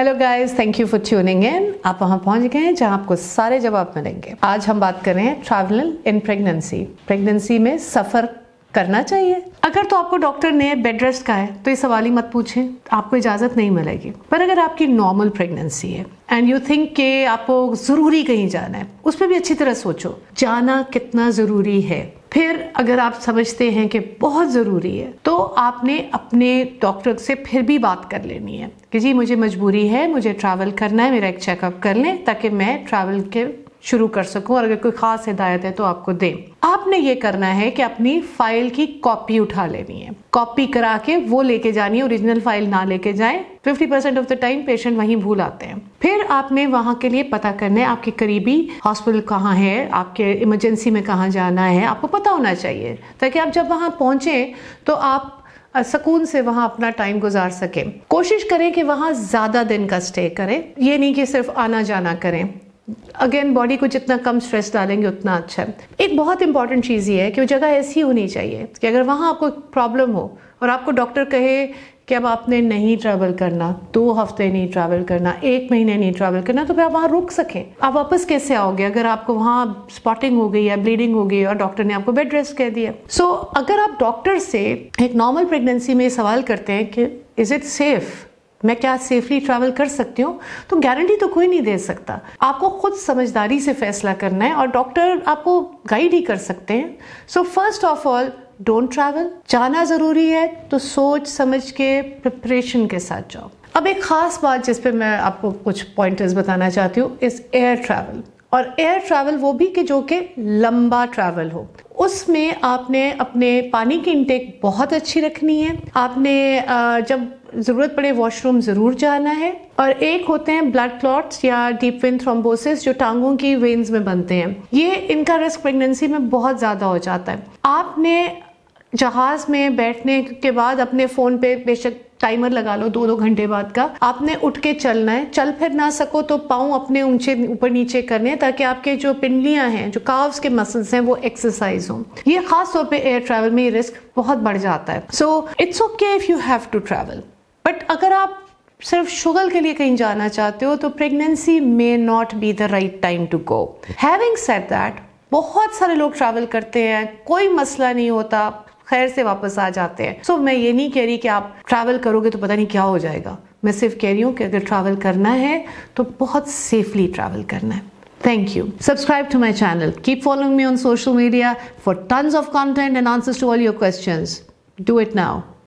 Hello guys, thank you for tuning in. आप वहां पहुंच गए हैं जहां आपको सारे जवाब मिलेंगे। आज हम बात कर रहे हैं ट्रैवल इन प्रेगनेंसी। प्रेगनेंसी में सफर करना चाहिए? अगर तो आपको डॉक्टर ने बेड रेस्ट कहा है तो ये सवाल ही मत पूछें, आपको इजाजत नहीं मिलेगी। पर अगर आपकी नॉर्मल प्रेगनेंसी है एंड यू थिंक कि आपको जरूरी कहीं जाना है, उस पर भी अच्छी तरह सोचो जाना कितना जरूरी है। फिर अगर आप समझते हैं कि बहुत ज़रूरी है तो आपने अपने डॉक्टर से फिर भी बात कर लेनी है कि जी मुझे मजबूरी है, मुझे ट्रैवल करना है, मेरा एक चेकअप कर लें ताकि मैं ट्रैवल के शुरू कर सकूं, और अगर कोई खास हिदायत है तो आपको दें। आपने ये करना है कि अपनी फाइल की कॉपी उठा लेनी है, कॉपी करा के वो लेके जानी है, ओरिजिनल फाइल ना लेके जाएं। 50% ऑफ द टाइम पेशेंट वहीं भूल आते हैं। फिर आपने वहां के लिए पता करना है आपके करीबी हॉस्पिटल कहाँ है, आपके इमरजेंसी में कहाँ जाना है, आपको पता होना चाहिए ताकि आप जब वहां पहुंचे तो आप सुकून से वहां अपना टाइम गुजार सकें। कोशिश करें कि वहां ज्यादा दिन का स्टे करें, ये नहीं कि सिर्फ आना जाना करें। अगेन बॉडी को जितना कम स्ट्रेस डालेंगे उतना अच्छा है। एक बहुत इंपॉर्टेंट चीज़ ये है कि वो जगह ऐसी होनी चाहिए कि अगर वहाँ आपको प्रॉब्लम हो और आपको डॉक्टर कहे कि अब आपने नहीं ट्रैवल करना, 2 हफ्ते नहीं ट्रैवल करना, 1 महीने नहीं ट्रैवल करना, तो फिर आप वहाँ रुक सकें। आप वापस कैसे आओगे अगर आपको वहाँ स्पॉटिंग हो गई है, ब्लीडिंग हो गई और डॉक्टर ने आपको बेड रेस्ट कह दिया। सो अगर आप डॉक्टर से एक नॉर्मल प्रेगनेंसी में सवाल करते हैं कि इज इट सेफ, मैं क्या सेफली ट्रैवल कर सकती हूँ, तो गारंटी तो कोई नहीं दे सकता। आपको खुद समझदारी से फैसला करना है और डॉक्टर आपको गाइड ही कर सकते हैं। So first of all don't travel. जाना जरूरी है तो सोच समझ के प्रिपरेशन के साथ जाओ। अब एक खास बात जिस पे मैं आपको कुछ पॉइंटर्स बताना चाहती हूँ इस एयर ट्रैवल। और एयर ट्रैवल वो भी कि जो कि लंबा ट्रैवल हो, उसमें आपने अपने पानी की इंटेक बहुत अच्छी रखनी है। आपने जब ज़रूरत पड़े वॉशरूम ज़रूर जाना है। और एक होते हैं ब्लड क्लॉट्स या डीप वेन थ्रोम्बोसिस जो टांगों की वेन्स में बनते हैं, ये इनका रिस्क प्रेगनेंसी में बहुत ज़्यादा हो जाता है। आपने जहाज में बैठने के बाद अपने फ़ोन पे बेशक टाइमर लगा लो 2-2 घंटे बाद का, आपने उठ के चलना है। चल फिर ना सको तो पाँव अपने ऊंचे ऊपर नीचे करने हैं ताकि आपके जो पिंडलियां हैं, जो काव्स के मसल्स हैं, वो एक्सरसाइज हो। ये खास तौर पे एयर ट्रैवल में ये रिस्क बहुत बढ़ जाता है। So it's okay if you have to travel, but अगर आप सिर्फ शुगल के लिए कहीं जाना चाहते हो तो pregnancy may not be the right time to go. Having said that, बहुत सारे लोग ट्रैवल करते हैं, कोई मसला नहीं होता, खैर से वापस आ जाते हैं। सो मैं ये नहीं कह रही कि आप ट्रैवल करोगे तो पता नहीं क्या हो जाएगा। मैं सिर्फ कह रही हूँ कि अगर ट्रैवल करना है तो बहुत सेफली ट्रैवल करना है। Thank you. Subscribe to my channel. Keep following me on social media for tons of content and answers to all your questions. Do it now.